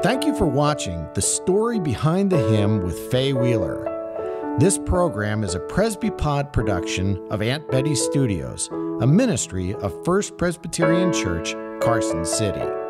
Thank you for watching The Story Behind the Hymn with Faye Wheeler. This program is a Presbypod production of Aunt Betty's Studios, a ministry of First Presbyterian Church, Carson City.